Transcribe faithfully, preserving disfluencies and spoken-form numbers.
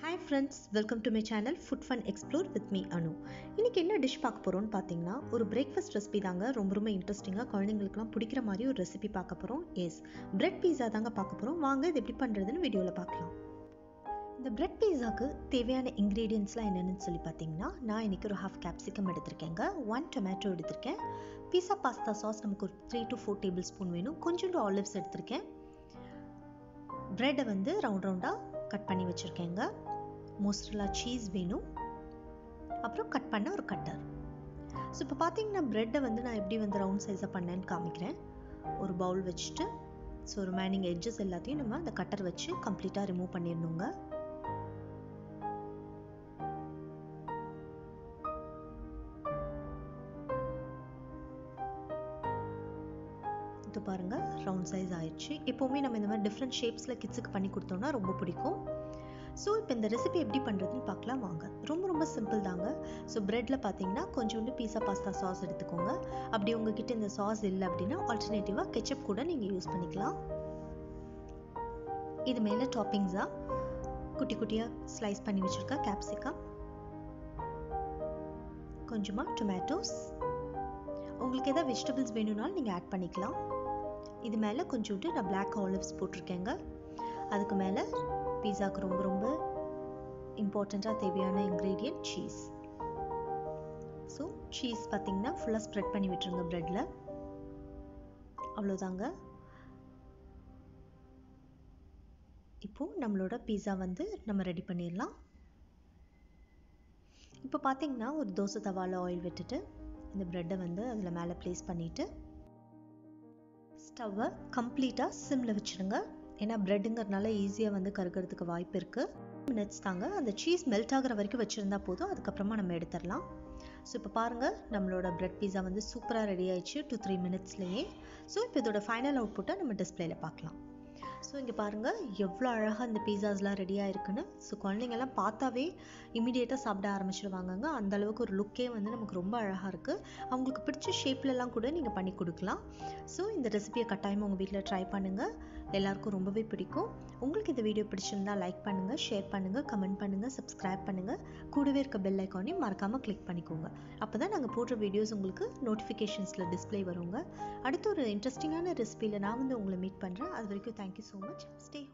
Hi friends, welcome to my channel Food Fun Explore with me Anu. இன்னைக்கு என்ன dish பார்க்க போறோம்னு பாத்தீங்கன்னா ஒரு பிரேக்ஃபாஸ்ட் ரெசிபி தாங்க. ரொம்ப ரொம்ப இன்ட்ரெஸ்டிங்கா குழந்தைகளுக்குலாம் பிடிக்கிற மாதிரி ஒரு ரெசிபி பார்க்க போறோம். எஸ், பிரெட் பீஸா தாங்க பார்க்க போறோம். வாங்க இது எப்படி பண்றதுன்னு வீடியோல பார்க்கலாம். இந்த பிரெட் பீஸாக்கு தேவையான இன்கிரீடியன்ட்ஸ்லாம் என்னென்னு சொல்லி பார்த்தீங்கன்னா, நான் இன்னைக்கு ஒரு ஹாஃப் கேப்சிகம் எடுத்திருக்கேங்க, ஒன் டொமேட்டோ எடுத்திருக்கேன், பீஸா பாஸ்தா சாஸ் நமக்கு ஒரு three to four tablespoon வேணும், கொஞ்சோண்டு ஆலிவ்ஸ் எடுத்திருக்கேன், பிரெட்டை வந்து ரவுண்ட் ரவுண்டாக கட் பண்ணி வச்சுருக்கேங்க, மோஸ்ட்ரலா சீஸ் வேணும், அப்புறம் கட் பண்ண ஒரு கட்டர். ஸோ இப்போ பார்த்தீங்கன்னா ப்ரெட்டை வந்து நான் எப்படி வந்து ரவுண்ட் சைஸாக பண்ணேன்னு காமிக்கிறேன். ஒரு பவுல் வச்சுட்டு ஸோ ரிமைனிங் எட்ஜஸ் எல்லாத்தையும் நம்ம அந்த கட்டர் வச்சு கம்ப்ளீட்டாக ரிமூவ் பண்ணிடணுங்க. இது பாருங்க ரவுண்ட் சைஸ் ஆயிடுச்சு. எப்போவுமே நம்ம இந்த மாதிரி டிஃப்ரெண்ட் ஷேப்ஸில் கிட்ஸுக்கு பண்ணி கொடுத்தோம்னா ரொம்ப பிடிக்கும். ஸோ இப்போ இந்த ரெசிபி எப்படி பண்ணுறதுன்னு பார்க்கலாம் வாங்க. ரொம்ப ரொம்ப சிம்பிள் தாங்க. ஸோ ப்ரெட்டில் பார்த்தீங்கன்னா கொஞ்சோண்டு பீஸா பாஸ்தா சாஸ் எடுத்துக்கோங்க. அப்படி உங்ககிட்ட இந்த சாஸ் இல்லை அப்படின்னா ஆல்டர்னேட்டிவாக கெச்சப் கூட நீங்கள் யூஸ் பண்ணிக்கலாம். இது மேலே டாப்பிங்ஸாக குட்டி குட்டியாக ஸ்லைஸ் பண்ணி வச்சுருக்க கேப்சிகம், கொஞ்சமாக டொமேட்டோஸ், உங்களுக்கு எதாவது வெஜிடபிள்ஸ் வேணும்னாலும் நீங்கள் ஆட் பண்ணிக்கலாம். இது மேலே கொஞ்சோண்டு நான் பிளாக் ஆலிவ்ஸ் போட்டிருக்கேங்க. அதுக்கு மேலே பீஸாவுக்கு ரொம்ப ரொம்ப இம்பார்ட்டண்ட்டாக தேவையான இன்க்ரீடியன்ட் சீஸ். ஸோ சீஸ் பார்த்தீங்கன்னா ஃபுல்லாக ஸ்ப்ரெட் பண்ணி விட்டுருங்க ப்ரெட்டில். அவ்வளோதாங்க. இப்போது நம்மளோட பீஸா வந்து நம்ம ரெடி பண்ணிடலாம். இப்போ பார்த்தீங்கன்னா ஒரு தோசை தவாவில் ஆயில் விட்டுட்டு இந்த ப்ரெட்டை வந்து அதில் மேலே ப்ளேஸ் பண்ணிவிட்டு ஸ்டவ்வை கம்ப்ளீட்டாக சிம்மில் வச்சுருங்க. ஏன்னா ப்ரெட்டுங்கிறதுனால ஈஸியாக வந்து கருக்கிறதுக்கு வாய்ப்பு இருக்குது. மினிட்ஸ் தாங்க. அந்த சீஸ் மெல்ட் ஆகிற வரைக்கும் வச்சுருந்தா போதும், அதுக்கப்புறமா நம்ம எடுத்துடலாம். ஸோ இப்போ பாருங்கள் நம்மளோட ப்ரெட் பீஸா வந்து சூப்பராக ரெடி ஆயிடுச்சு டூ த்ரீ மினிட்ஸ்லேயே. ஸோ இப்போ இதோட ஃபைனல் அவுட்புட்டை நம்ம டிஸ்பிளேல பார்க்கலாம். ஸோ இங்கே பாருங்கள் எவ்வளோ அழகாக இந்த பீஸாஸ்லாம் ரெடியாக இருக்குன்னு. ஸோ குழந்தைங்கள்லாம் பார்த்தாவே இமீடியட்டாக சாப்பிட ஆரம்பிச்சிடுவாங்கங்க. அந்தளவுக்கு ஒரு லுக்கே வந்து நமக்கு ரொம்ப அழகாக இருக்குது. அவங்களுக்கு பிடிச்ச ஷேப்லலாம் கூட நீங்கள் பண்ணி கொடுக்கலாம். ஸோ இந்த ரெசிபியை கட்டாயமாக உங்கள் வீட்டில் ட்ரை பண்ணுங்கள். எல்லாருக்கும் ரொம்பவே பிடிக்கும். உங்களுக்கு இந்த வீடியோ பிடிச்சிருந்தா லைக் பண்ணுங்கள், ஷேர் பண்ணுங்கள், கமெண்ட் பண்ணுங்கள், சப்ஸ்கிரைப் பண்ணுங்கள். கூடவே இருக்க பெல் ஐக்கானையும் மறக்காமல் கிளிக் பண்ணிக்கோங்க. அப்போ தான் நாங்கள் போடுற வீடியோஸ் உங்களுக்கு நோட்டிஃபிகேஷன்ஸில் டிஸ்பிளே வருங்க. அடுத்து ஒரு இன்ட்ரெஸ்டிங்கான ரெசிபியில் நான் வந்து உங்களை மீட் பண்ணுறேன். அது வரைக்கும் தேங்க்யூ ஸோ மச். ஸ்டே